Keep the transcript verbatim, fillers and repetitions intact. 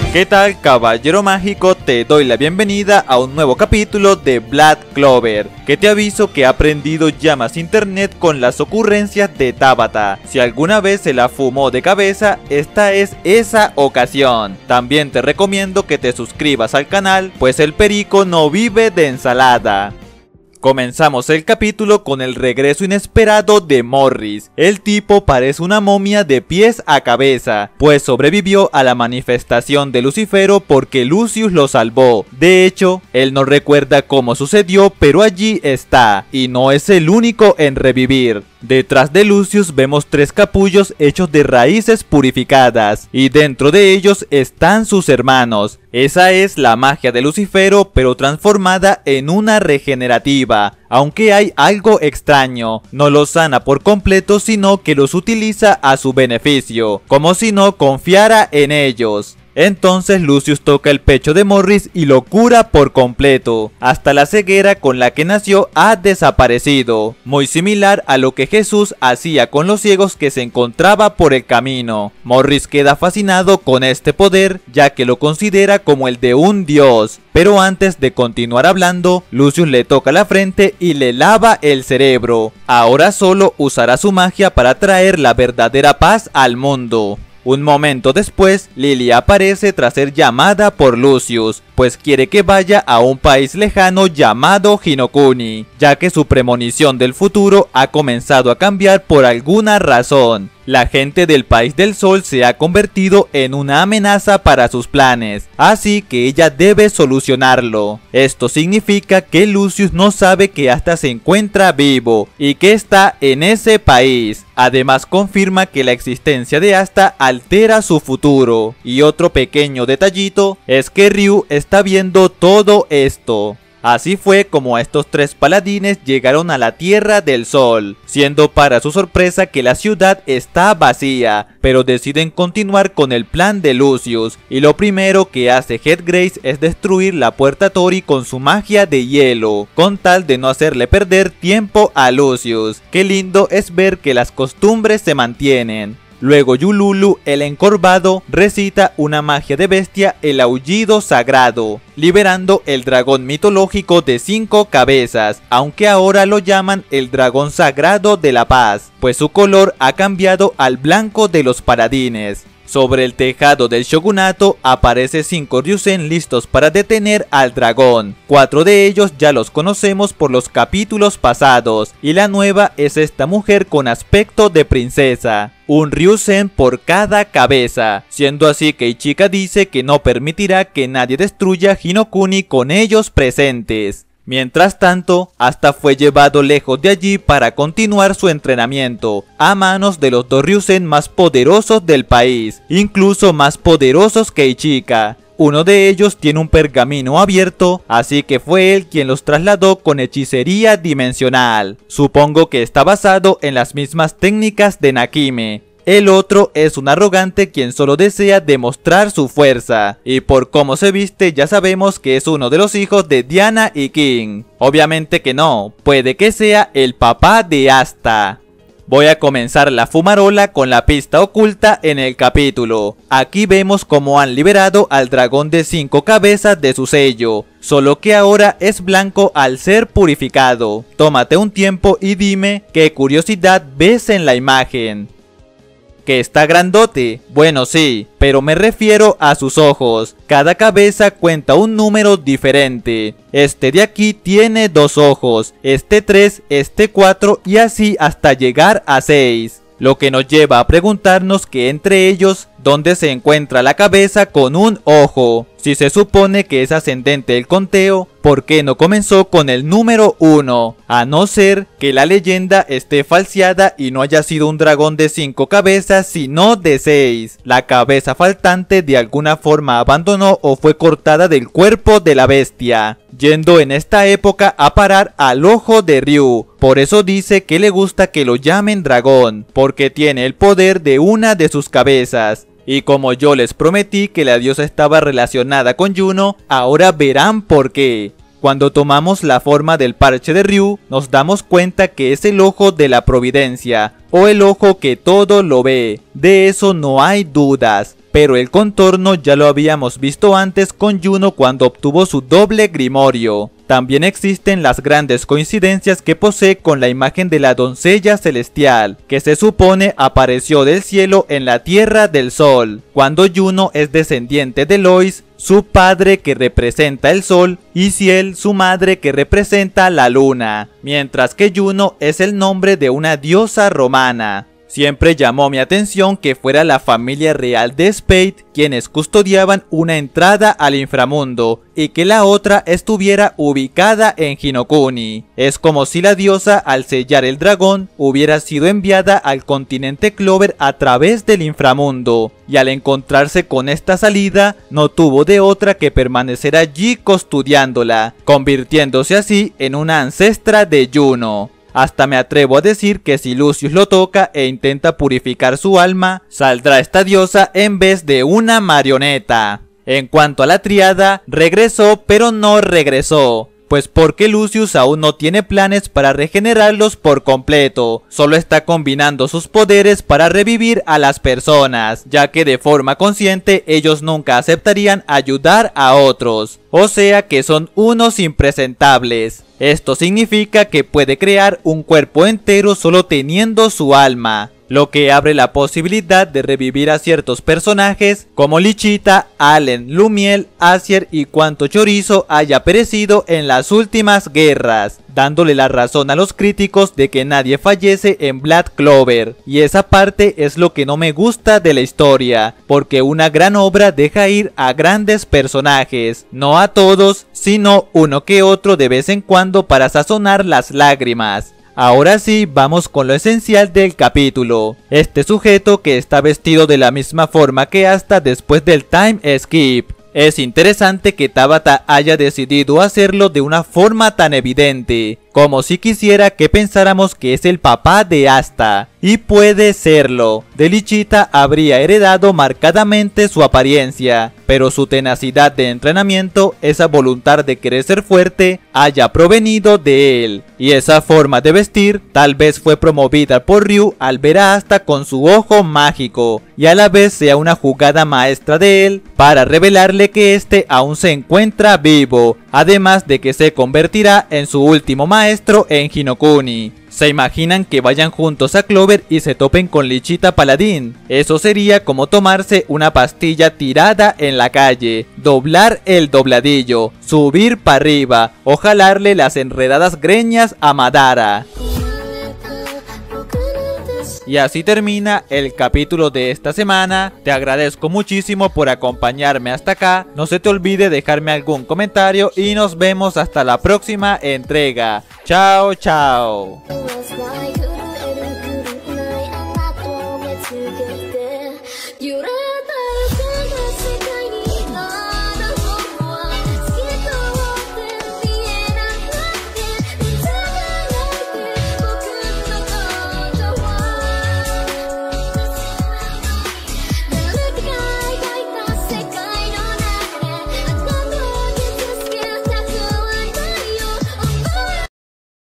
¿Qué tal, caballero mágico? Te doy la bienvenida a un nuevo capítulo de Black Clover, que te aviso que he aprendido ya más internet con las ocurrencias de Tabata. Si alguna vez se la fumó de cabeza, esta es esa ocasión. También te recomiendo que te suscribas al canal, pues el perico no vive de ensalada. Comenzamos el capítulo con el regreso inesperado de Morris. El tipo parece una momia de pies a cabeza, pues sobrevivió a la manifestación de Lucifero porque Lucius lo salvó. De hecho, él no recuerda cómo sucedió, pero allí está, y no es el único en revivir. Detrás de Lucius vemos tres capullos hechos de raíces purificadas, y dentro de ellos están sus hermanos. Esa es la magia de Lucifero, pero transformada en una regenerativa. Aunque hay algo extraño, no los sana por completo, sino que los utiliza a su beneficio, como si no confiara en ellos. Entonces Lucius toca el pecho de Morris y lo cura por completo. Hasta la ceguera con la que nació ha desaparecido, muy similar a lo que Jesús hacía con los ciegos que se encontraba por el camino. Morris queda fascinado con este poder, ya que lo considera como el de un dios. Pero antes de continuar hablando, Lucius le toca la frente y le lava el cerebro. Ahora solo usará su magia para traer la verdadera paz al mundo. Un momento después, Lily aparece tras ser llamada por Lucius, pues quiere que vaya a un país lejano llamado Hinokuni, ya que su premonición del futuro ha comenzado a cambiar por alguna razón. La gente del país del sol se ha convertido en una amenaza para sus planes, así que ella debe solucionarlo. Esto significa que Lucius no sabe que Asta se encuentra vivo y que está en ese país. Además confirma que la existencia de Asta altera su futuro. Y otro pequeño detallito es que Ryu está viendo todo esto. Así fue como estos tres paladines llegaron a la Tierra del Sol, siendo para su sorpresa que la ciudad está vacía, pero deciden continuar con el plan de Lucius, y lo primero que hace Headgrace es destruir la puerta Tori con su magia de hielo, con tal de no hacerle perder tiempo a Lucius. Qué lindo es ver que las costumbres se mantienen. Luego Yululu, el encorvado, recita una magia de bestia, el aullido sagrado, liberando el dragón mitológico de cinco cabezas, aunque ahora lo llaman el dragón sagrado de la paz, pues su color ha cambiado al blanco de los paladines. Sobre el tejado del shogunato aparece cinco Ryusen listos para detener al dragón. Cuatro de ellos ya los conocemos por los capítulos pasados, y la nueva es esta mujer con aspecto de princesa. Un Ryusen por cada cabeza, siendo así que Ichika dice que no permitirá que nadie destruya Hinokuni con ellos presentes. Mientras tanto, Asta fue llevado lejos de allí para continuar su entrenamiento, a manos de los dos Ryusen más poderosos del país, incluso más poderosos que Ichika. Uno de ellos tiene un pergamino abierto, así que fue él quien los trasladó con hechicería dimensional. Supongo que está basado en las mismas técnicas de Nakime. El otro es un arrogante quien solo desea demostrar su fuerza, y por cómo se viste ya sabemos que es uno de los hijos de Diana y King. Obviamente que no, puede que sea el papá de Asta. Voy a comenzar la fumarola con la pista oculta en el capítulo. Aquí vemos cómo han liberado al dragón de cinco cabezas de su sello, solo que ahora es blanco al ser purificado. Tómate un tiempo y dime qué curiosidad ves en la imagen. ¿Que está grandote? Bueno, sí, pero me refiero a sus ojos. Cada cabeza cuenta un número diferente. Este de aquí tiene dos ojos, este tres, este cuatro y así hasta llegar a seis. Lo que nos lleva a preguntarnos que entre ellos, ¿dónde se encuentra la cabeza con un ojo? Si se supone que es ascendente el conteo, ¿por qué no comenzó con el número uno? A no ser que la leyenda esté falseada y no haya sido un dragón de cinco cabezas, sino de seis. La cabeza faltante de alguna forma abandonó o fue cortada del cuerpo de la bestia, yendo en esta época a parar al ojo de Ryu. Por eso dice que le gusta que lo llamen dragón, porque tiene el poder de una de sus cabezas. Y como yo les prometí que la diosa estaba relacionada con Yuno, ahora verán por qué. Cuando tomamos la forma del parche de Ryu, nos damos cuenta que es el ojo de la providencia, o el ojo que todo lo ve. De eso no hay dudas. pero el contorno ya lo habíamos visto antes con Yuno cuando obtuvo su doble grimorio. También existen las grandes coincidencias que posee con la imagen de la doncella celestial, que se supone apareció del cielo en la tierra del sol, cuando Yuno es descendiente de Lois, su padre que representa el sol, y Ciel, su madre que representa la luna, mientras que Yuno es el nombre de una diosa romana. Siempre llamó mi atención que fuera la familia real de Spade quienes custodiaban una entrada al inframundo y que la otra estuviera ubicada en Hinokuni. Es como si la diosa al sellar el dragón hubiera sido enviada al continente Clover a través del inframundo y al encontrarse con esta salida no tuvo de otra que permanecer allí custodiándola, convirtiéndose así en una ancestra de Yuno. Hasta me atrevo a decir que si Lucius lo toca e intenta purificar su alma, saldrá esta diosa en vez de una marioneta. En cuanto a la triada, regresó pero no regresó. Pues porque Lucius aún no tiene planes para regenerarlos por completo, solo está combinando sus poderes para revivir a las personas, ya que de forma consciente ellos nunca aceptarían ayudar a otros, o sea que son unos impresentables. Esto significa que puede crear un cuerpo entero solo teniendo su alma, lo que abre la posibilidad de revivir a ciertos personajes como Lichita, Allen, Lumiel, Acier y cuanto chorizo haya perecido en las últimas guerras, dándole la razón a los críticos de que nadie fallece en Black Clover, y esa parte es lo que no me gusta de la historia, porque una gran obra deja ir a grandes personajes, no a todos, sino uno que otro de vez en cuando para sazonar las lágrimas. Ahora sí, vamos con lo esencial del capítulo. Este sujeto que está vestido de la misma forma que hasta después del time skip. Es interesante que Tabata haya decidido hacerlo de una forma tan evidente, como si quisiera que pensáramos que es el papá de Asta, y puede serlo. De Lichita habría heredado marcadamente su apariencia, pero su tenacidad de entrenamiento, esa voluntad de querer ser fuerte, haya provenido de él, y esa forma de vestir tal vez fue promovida por Ryu al ver a Asta con su ojo mágico, y a la vez sea una jugada maestra de él para revelarle que este aún se encuentra vivo, además de que se convertirá en su último maestro en Hinokuni. ¿Se imaginan que vayan juntos a Clover y se topen con Lichita Paladín? Eso sería como tomarse una pastilla tirada en la calle, doblar el dobladillo, subir para arriba o jalarle las enredadas greñas a Madara. Y así termina el capítulo de esta semana. Te agradezco muchísimo por acompañarme hasta acá. No se te olvide dejarme algún comentario y nos vemos hasta la próxima entrega. Chao, chao.